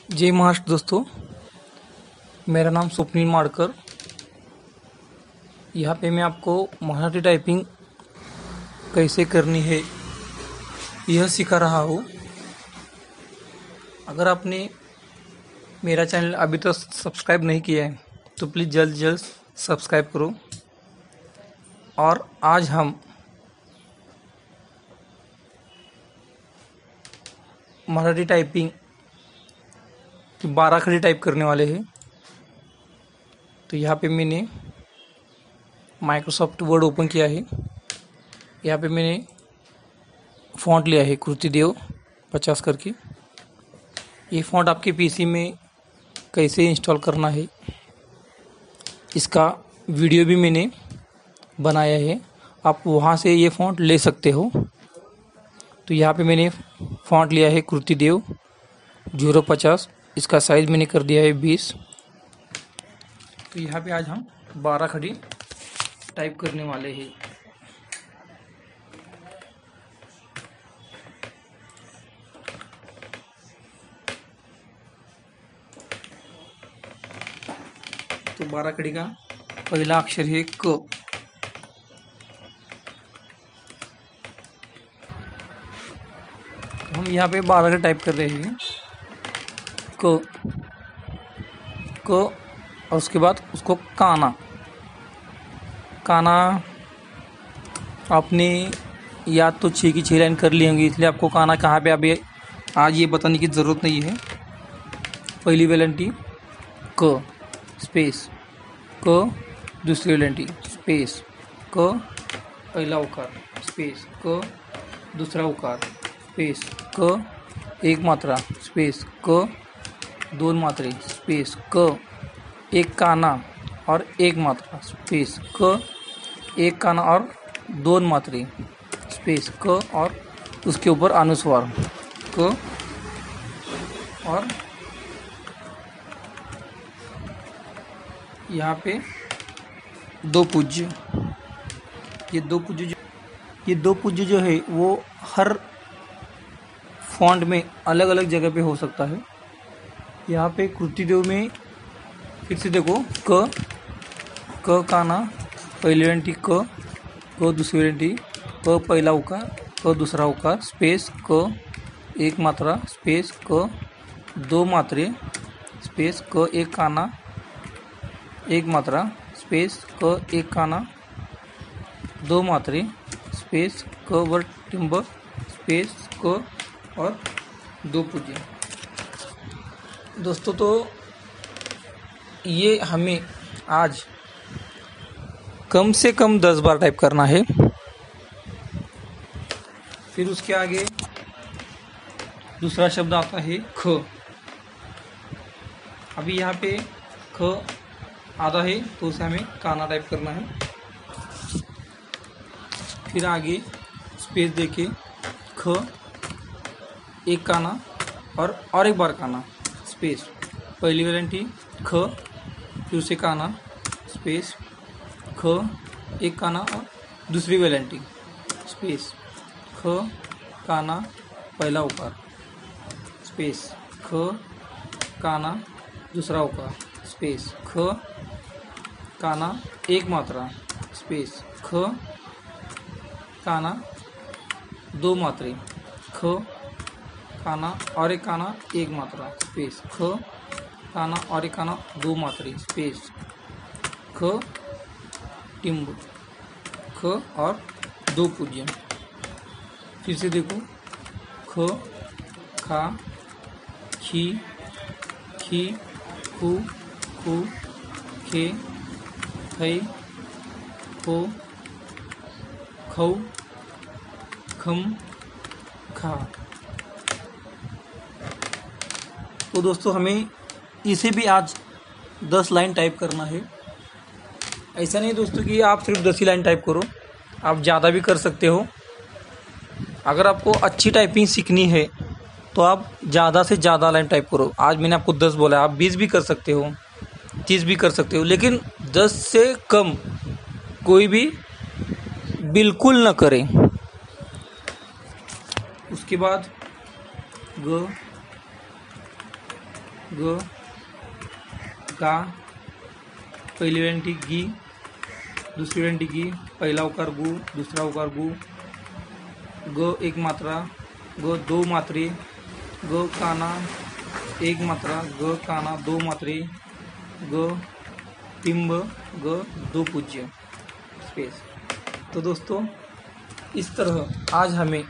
जय महाराष्ट्र दोस्तों। मेरा नाम स्वप्निल माडकर। यहाँ पे मैं आपको मराठी टाइपिंग कैसे करनी है यह सिखा रहा हूँ। अगर आपने मेरा चैनल अभी तक सब्सक्राइब नहीं किया है तो प्लीज़ जल्द से जल्द सब्सक्राइब करो। और आज हम मराठी टाइपिंग की 12 खड़ी टाइप करने वाले हैं। तो यहाँ पे मैंने माइक्रोसॉफ्ट वर्ड ओपन किया है। यहाँ पे मैंने फ़ॉन्ट लिया है कृतिदेव 50 करके। ये फ़ॉन्ट आपके पीसी में कैसे इंस्टॉल करना है इसका वीडियो भी मैंने बनाया है, आप वहाँ से ये फ़ॉन्ट ले सकते हो। तो यहाँ पे मैंने फ़ॉन्ट लिया है कृतिदेव 050, इसका साइज़ मैंने कर दिया है 20। तो यहाँ पे आज हम 12 खड़ी टाइप करने वाले हैं। तो 12 खड़ी का पहला अक्षर है क। हम यहाँ पे 12 खड़ी टाइप कर रहे हैं क और उसके बाद उसको काना आपने याद तो 6 की 6 लाइन कर ली होंगी, इसलिए आपको काना कहाँ पे अभी आज ये बताने की ज़रूरत नहीं है। पहली वेलेंटी क स्पेस क, दूसरी वेलेंटी स्पेस क, पहला उकार स्पेस क, दूसरा उकार स्पेस क, एक मात्रा स्पेस क, दोन मात्रे स्पेस क, एक काना और एक मात्रा स्पेस क, एक काना और दोन मात्रे स्पेस क, और उसके ऊपर अनुस्वार क, और यहाँ पे दो पूज्य। ये दो पूज्य जो है वो हर फॉन्ट में अलग अलग जगह पे हो सकता है। यहाँ पे कृतिदेव में फिर से देखो क काना, पहली वेलेंटी क दूसरी वेलेंटी क, पहला उकार क, दूसरा उकार स्पेस क, एक मात्रा स्पेस क, दो मात्रे स्पेस क, एक काना, एक मात्रा स्पेस क, एक काना, दो मात्रे स्पेस क वर टिम्ब स्पेस क, और दो पूज्य। दोस्तों तो ये हमें आज कम से कम 10 बार टाइप करना है। फिर उसके आगे दूसरा शब्द आता है ख। अभी यहाँ पे ख आधा है तो उसे हमें काना टाइप करना है। फिर आगे स्पेस देके ख, एक काना और एक बार काना स्पेस, पहली वेलेंटी ख, फिर से काना स्पेस ख, एक काना और दूसरी वेलेंटी स्पेस ख, काना, पहला उकार स्पेस ख, काना, दूसरा उकार स्पेस ख, काना, एक मात्रा स्पेस ख, काना, दो मात्रे ख, काना और एक काना, एक मात्रा स्पेस ख, काना और एक काना, दो मात्रे स्पेस ख, टिम्ब ख और दो पूज्य। फिर से देखो ख, खा, खी, खी, खू, खू, खे, खै, खो, खौ, खम, खा। तो दोस्तों हमें इसे भी आज 10 लाइन टाइप करना है। ऐसा नहीं दोस्तों कि आप सिर्फ 10 ही लाइन टाइप करो, आप ज़्यादा भी कर सकते हो। अगर आपको अच्छी टाइपिंग सीखनी है तो आप ज़्यादा से ज़्यादा लाइन टाइप करो। आज मैंने आपको 10 बोला, आप 20 भी कर सकते हो, 30 भी कर सकते हो, लेकिन 10 से कम कोई भी बिल्कुल न करें। उसके बाद ग, ग, गा, पहिली वेलांटी गी, दुसरी वेलांटी गी, पहिला उकार गु, दुसरा उकार गु, ग एक मात्रा, ग दो मात्रे, ग काना एक मात्रा, ग काना दो मात्रे, ग टिंब, ग दो पूज्य स्पेस। तो दोस्तों इस तरह आज हमें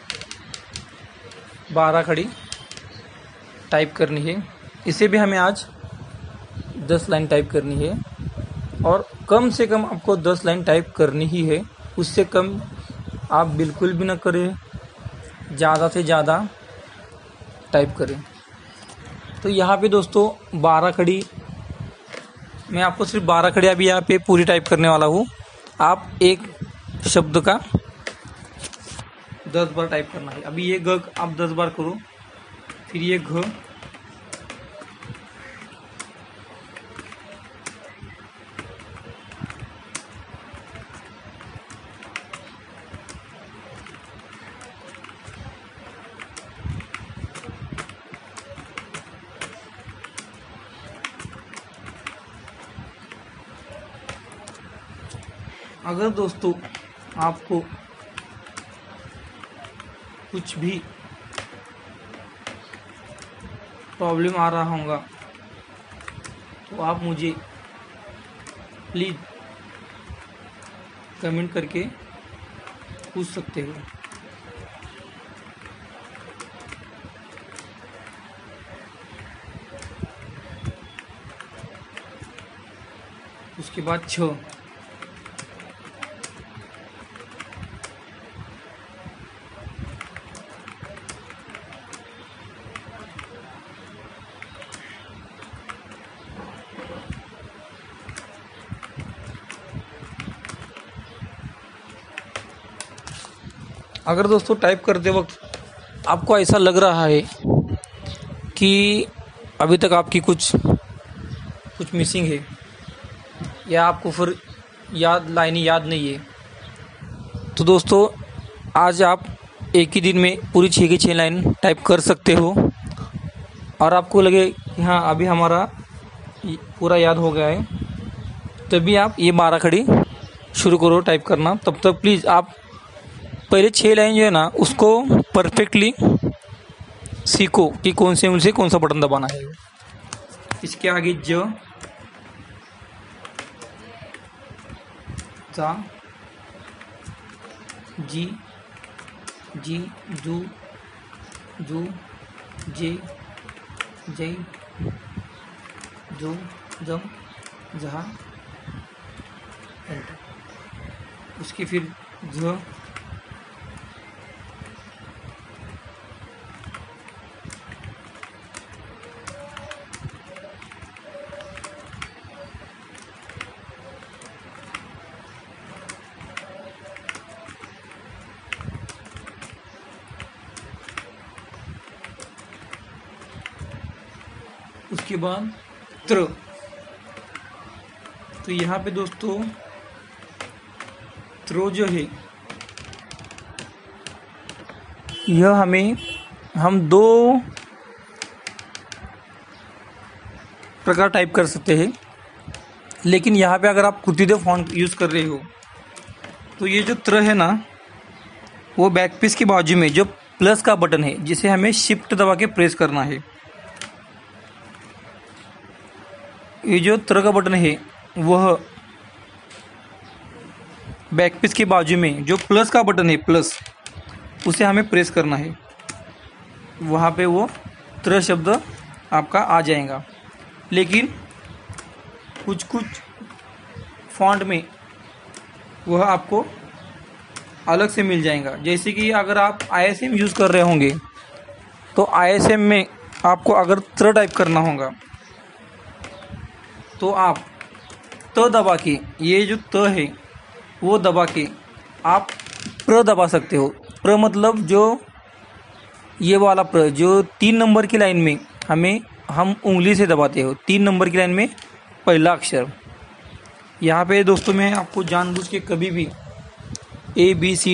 12 खड़ी टाइप करनी है। इसे भी हमें आज 10 लाइन टाइप करनी है और कम से कम आपको 10 लाइन टाइप करनी ही है। उससे कम आप बिल्कुल भी ना करें, ज़्यादा से ज़्यादा टाइप करें। तो यहाँ पे दोस्तों 12 खड़ी, मैं आपको सिर्फ 12 खड़ी अभी यहाँ पे पूरी टाइप करने वाला हूँ। आप एक शब्द का 10 बार टाइप करना है। अभी ये ग आप 10 बार करो, फिर ये घ, अगर दोस्तों आपको कुछ भी प्रॉब्लम आ रहा होगा तो आप मुझे प्लीज़ कमेंट करके पूछ सकते हो। उसके बाद 6, अगर दोस्तों टाइप करते वक्त आपको ऐसा लग रहा है कि अभी तक आपकी कुछ मिसिंग है या आपको फिर लाइनें याद नहीं है, तो दोस्तों आज आप एक ही दिन में पूरी 6 की 6 लाइन टाइप कर सकते हो। और आपको लगे कि हाँ अभी हमारा पूरा याद हो गया है, तभी आप ये 12 खड़ी शुरू करो टाइप करना। तब तक प्लीज़ आप पहले 6 लाइन जो है ना उसको परफेक्टली सीखो कि कौन से उंगली से कौन सा बटन दबाना है। इसके आगे ज, जा, जी, जी, जू, जू, जे, जय, जो, जम, जहा, एंटर। उसकी फिर झ, उसके बाद त्र। तो यहाँ पे दोस्तों त्र जो है यह हम 2 प्रकार टाइप कर सकते हैं। लेकिन यहाँ पे अगर आप कुर्तिदेव फॉन्ट यूज़ कर रहे हो तो ये जो त्र है ना वो बैकपीस के बाजू में जो प्लस का बटन है जिसे हमें शिफ्ट दबा के प्रेस करना है। ये जो त्र का बटन है वह बैकपीस के बाजू में जो प्लस का बटन है प्लस उसे हमें प्रेस करना है। वहाँ पे वो त्र शब्द आपका आ जाएगा। लेकिन कुछ फॉन्ट में वह आपको अलग से मिल जाएगा। जैसे कि अगर आप ISM यूज़ कर रहे होंगे तो ISM में आपको अगर त्र टाइप करना होगा तो आप त दबा के ये जो त है वो दबा के आप प्र दबा सकते हो। प्र मतलब जो ये वाला प्र जो 3 नंबर की लाइन में हम उंगली से दबाते हो। 3 नंबर की लाइन में पहला अक्षर। यहाँ पे दोस्तों मैं आपको जानबूझ के कभी भी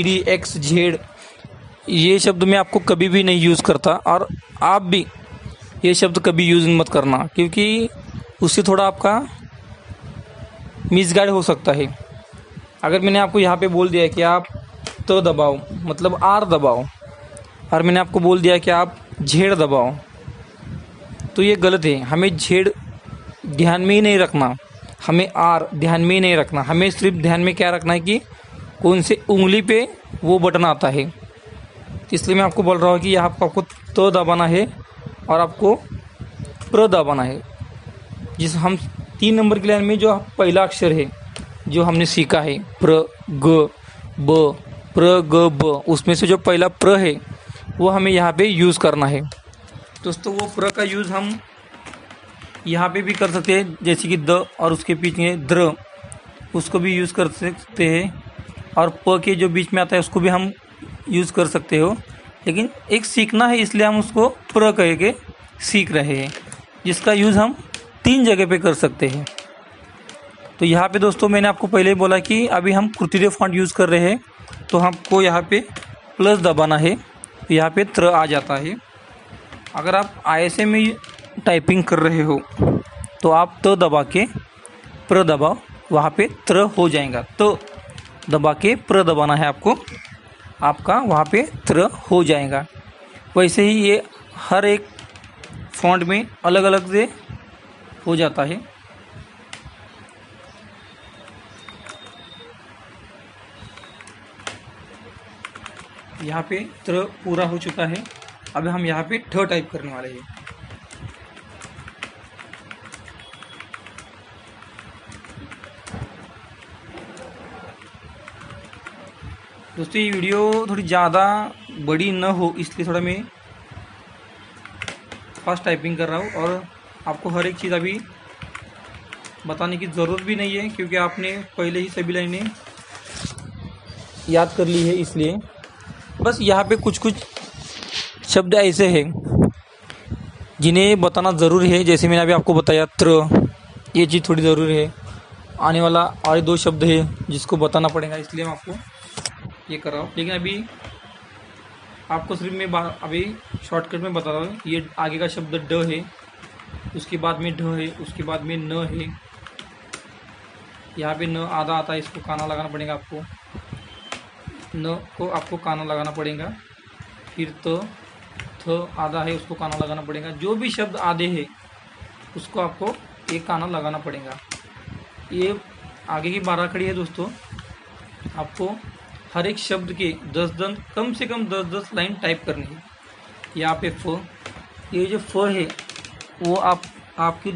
ABCD X Z ये शब्द मैं आपको कभी भी नहीं यूज़ करता। और आप भी ये शब्द कभी यूज़ मत करना, क्योंकि उससे थोड़ा आपका मिसगाइड हो सकता है। अगर मैंने आपको यहाँ पे बोल दिया कि आप त दबाओ मतलब आर दबाओ, और मैंने आपको बोल दिया कि आप झेड़ दबाओ, तो ये गलत है। हमें झेड़ ध्यान में ही नहीं रखना, हमें आर ध्यान में ही नहीं रखना, हमें सिर्फ ध्यान में क्या रखना है कि कौन से उंगली पे वो बटन आता है। इसलिए मैं आपको बोल रहा हूँ कि यहाँ पर आपको त दबाना है और आपको प्र दबाना है। जिस हम 3 नंबर की लाइन में जो पहला अक्षर है जो हमने सीखा है प्र ग ब, प्र ग ब, उसमें से जो पहला प्र है वो हमें यहाँ पे यूज़ करना है। दोस्तों वो प्र का यूज़ हम यहाँ पे भी कर सकते हैं, जैसे कि द और उसके पीछे द्र, उसको भी यूज़ कर सकते हैं, और प के जो बीच में आता है उसको भी हम यूज़ कर सकते हो। लेकिन एक सीखना है इसलिए हम उसको प्र कह के सीख रहे हैं, जिसका यूज़ हम 3 जगह पे कर सकते हैं। तो यहाँ पे दोस्तों मैंने आपको पहले ही बोला कि अभी हम कुर्तिदेव फॉन्ट यूज़ कर रहे हैं, तो हमको यहाँ पे प्लस दबाना है, तो यहाँ पे त्र आ जाता है। अगर आप ISM में टाइपिंग कर रहे हो तो आप त दबा के प्र दबाओ, वहाँ पे त्र हो जाएगा। तो दबा के प्र दबाना है आपको, आपका वहाँ पे त्र हो जाएगा। वैसे ही ये हर एक फॉन्ट में अलग अलग से हो जाता है। यहाँ पे त्र पूरा हो चुका है। अब हम यहाँ पे ठ टाइप करने वाले हैं। दोस्तों ये वीडियो थोड़ी ज़्यादा बड़ी न हो इसलिए थोड़ा मैं फास्ट टाइपिंग कर रहा हूँ, और आपको हर एक चीज़ अभी बताने की ज़रूरत भी नहीं है, क्योंकि आपने पहले ही सभी लाइनें याद कर ली है। इसलिए बस यहाँ पे कुछ कुछ शब्द ऐसे हैं जिन्हें बताना ज़रूरी है। जैसे मैंने अभी आपको बताया त्र, ये चीज़ थोड़ी ज़रूरी है। आने वाला और 2 शब्द है जिसको बताना पड़ेगा, इसलिए मैं आपको ये कर रहा हूँ। लेकिन अभी आपको सिर्फ मैं अभी शॉर्टकट में बता रहा हूँ। ये आगे का शब्द ड है, उसके बाद में ढ है, उसके बाद में न है। यहाँ पे न आधा आता है, इसको काना लगाना पड़ेगा आपको, न को आपको काना लगाना पड़ेगा। फिर तो थ आधा है, उसको काना लगाना पड़ेगा। जो भी शब्द आधे है उसको आपको एक काना लगाना पड़ेगा। ये आगे की 12 खड़ी है दोस्तों। आपको हर एक शब्द के 10 कम से कम 10 लाइन टाइप करनी है। यहाँ पे फ, ये जो फ है वो आपकी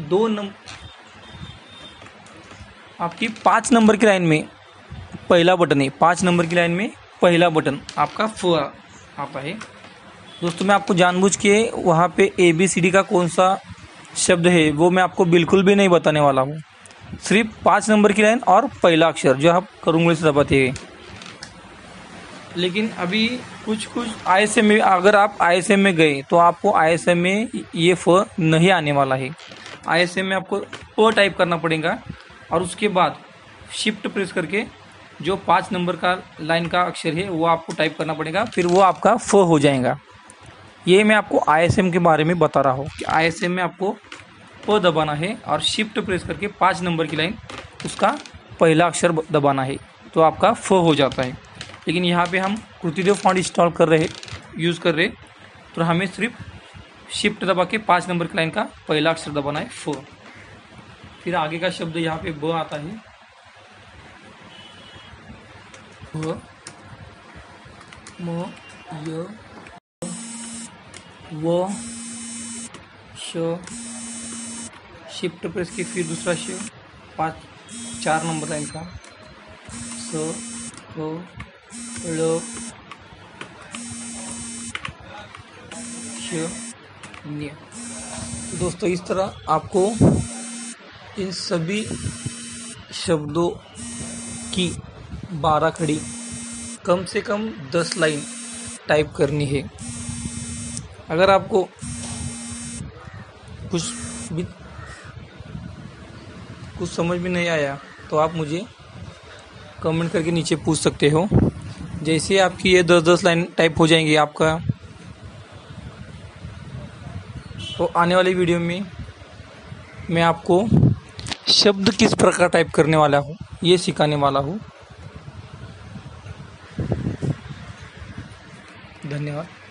5 नंबर की लाइन में पहला बटन है। 5 नंबर की लाइन में पहला बटन आपका फ आता है। दोस्तों मैं आपको जानबूझ के वहाँ पे ABCD का कौन सा शब्द है वो मैं आपको बिल्कुल भी नहीं बताने वाला हूँ। सिर्फ 5 नंबर की लाइन और पहला अक्षर जो आप करूँगे से दबाते हैं। लेकिन अभी कुछ ISM में, अगर आप ISM में गए तो आपको ISM में ये फ नहीं आने वाला है। ISM में आपको प टाइप करना पड़ेगा, और उसके बाद शिफ्ट प्रेस करके जो 5 नंबर का लाइन का अक्षर है वो आपको टाइप करना पड़ेगा, फिर वो आपका फ हो जाएगा। ये मैं आपको ISM के बारे में बता रहा हूँ कि ISM में आपको प दबाना है और शिफ्ट प्रेस करके 5 नंबर की लाइन उसका पहला अक्षर दबाना है, तो आपका फ हो जाता है। लेकिन यहाँ पे हम कुर्तिदेव फॉन्ट इंस्टॉल कर रहे यूज़ कर रहे, तो हमें सिर्फ शिफ्ट दबा के 5 नंबर की लाइन का पहला अक्षर दबाना है फ। फिर आगे का शब्द यहाँ पे ब आता है, ब, म, य, व, श, शिफ्ट प्रेस की फिर दूसरा श, 4 नंबर लाइन का स, थ, ळ, श, न्य। दोस्तों इस तरह आपको इन सभी शब्दों की 12 खड़ी कम से कम 10 लाइन टाइप करनी है। अगर आपको कुछ समझ में नहीं आया तो आप मुझे कमेंट करके नीचे पूछ सकते हो। जैसे आपकी ये 10 लाइन टाइप हो जाएंगी, आपका तो आने वाली वीडियो में मैं आपको शब्द किस प्रकार टाइप करने वाला हूँ ये सिखाने वाला हूँ। धन्यवाद।